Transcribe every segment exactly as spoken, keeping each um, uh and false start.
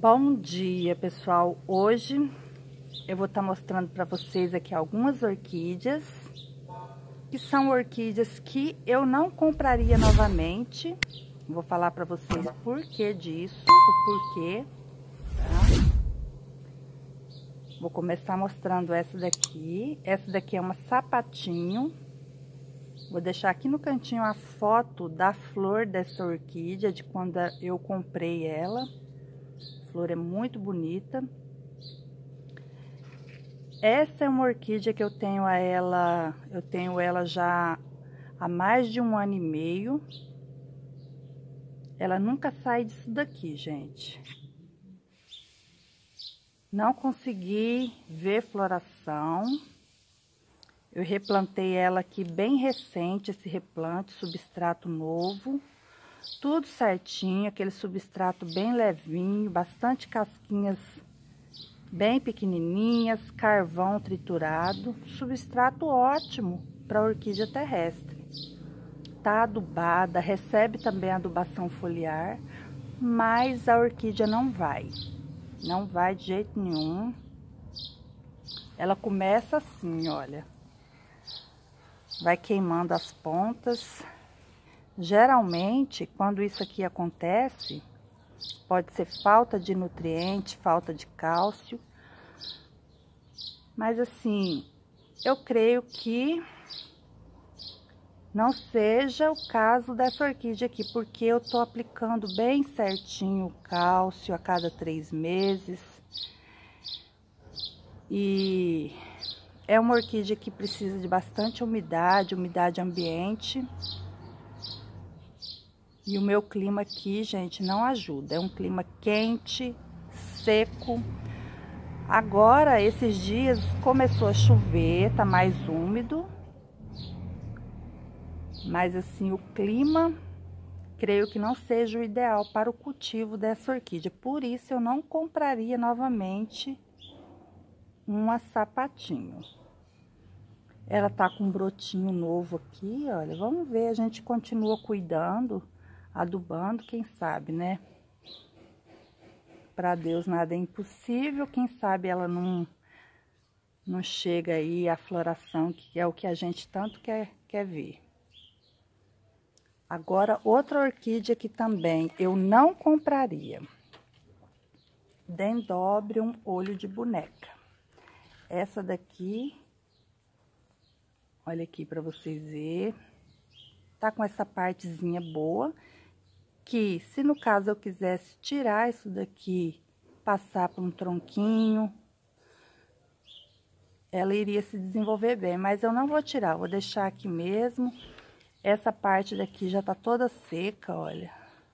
Bom dia, pessoal. Hoje eu vou estar mostrando para vocês aqui algumas orquídeas, que são orquídeas que eu não compraria novamente. Vou falar para vocês por que disso, o porquê, tá? Vou começar mostrando essa daqui. Essa daqui é uma sapatinho. Vou deixar aqui no cantinho a foto da flor dessa orquídea, de quando eu comprei ela. A flor é muito bonita. Essa é uma orquídea que eu tenho a ela, eu tenho ela já há mais de um ano e meio. Ela nunca sai disso daqui, gente. Não consegui ver floração. Eu replantei ela aqui bem recente, esse replante, substrato novo. Tudo certinho, aquele substrato bem levinho, bastante casquinhas bem pequenininhas, carvão triturado. Substrato ótimo para orquídea terrestre. Tá adubada, recebe também adubação foliar, mas a orquídea não vai. Não vai de jeito nenhum. Ela começa assim, olha. Vai queimando as pontas. Geralmente, quando isso aqui acontece, pode ser falta de nutriente, falta de cálcio. Mas assim, eu creio que não seja o caso dessa orquídea aqui, porque eu tô aplicando bem certinho o cálcio a cada três meses. E é uma orquídea que precisa de bastante umidade, umidade ambiente. E o meu clima aqui, gente, não ajuda. É um clima quente, seco. Agora, esses dias, começou a chover, tá mais úmido. Mas assim, o clima, creio que não seja o ideal para o cultivo dessa orquídea. Por isso, eu não compraria novamente uma sapatinho. Ela tá com um brotinho novo aqui, olha. Vamos ver, a gente continua cuidando, adubando, quem sabe, né? Para Deus nada é impossível, quem sabe ela não, não chega aí à floração, que é o que a gente tanto quer, quer ver. Agora, outra orquídea que também eu não compraria. Dendrobium olho de boneca. Essa daqui, olha aqui para vocês verem. Tá com essa partezinha boa, que se no caso eu quisesse tirar isso daqui, passar para um tronquinho, ela iria se desenvolver bem, mas eu não vou tirar, vou deixar aqui mesmo. Essa parte daqui já tá toda seca, olha.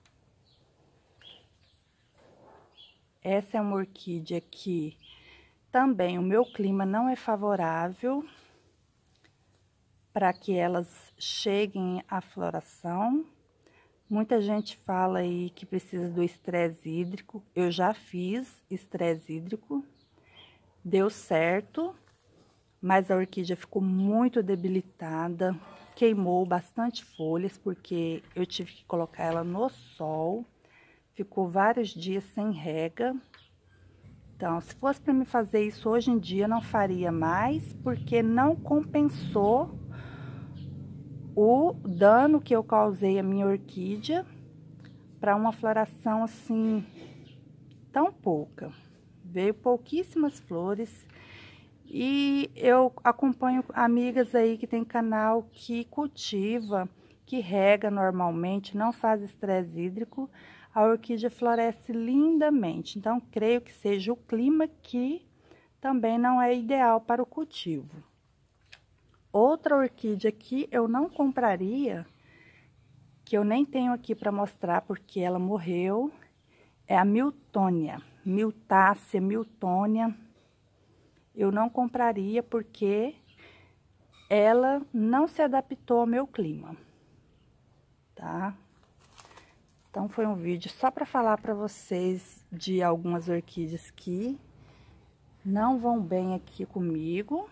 Essa é uma orquídea que também o meu clima não é favorável para que elas cheguem à floração. Muita gente fala aí que precisa do estresse hídrico. Eu já fiz estresse hídrico, deu certo, mas a orquídea ficou muito debilitada, queimou bastante folhas, porque eu tive que colocar ela no sol, ficou vários dias sem rega. Então, se fosse para me fazer isso hoje em dia, não faria mais, porque não compensou o dano que eu causei à minha orquídea para uma floração assim tão pouca. Veio pouquíssimas flores. E eu acompanho amigas aí que tem canal que cultiva, que rega normalmente, não faz estresse hídrico. A orquídea floresce lindamente. Então, creio que seja o clima que também não é ideal para o cultivo. Outra orquídea que eu não compraria, que eu nem tenho aqui para mostrar porque ela morreu, é a Miltonia, Miltácea, Miltonia. Eu não compraria porque ela não se adaptou ao meu clima, tá? Então, foi um vídeo só para falar para vocês de algumas orquídeas que não vão bem aqui comigo.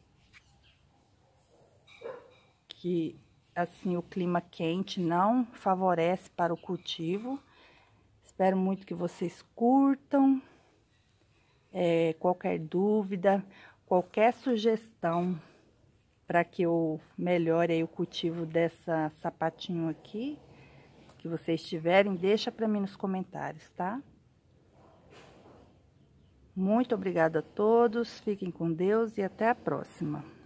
Que, assim, o clima quente não favorece para o cultivo. Espero muito que vocês curtam. É, qualquer dúvida, qualquer sugestão para que eu melhore aí o cultivo dessa sapatinho aqui, que vocês tiverem, deixa para mim nos comentários, tá? Muito obrigada a todos, fiquem com Deus e até a próxima.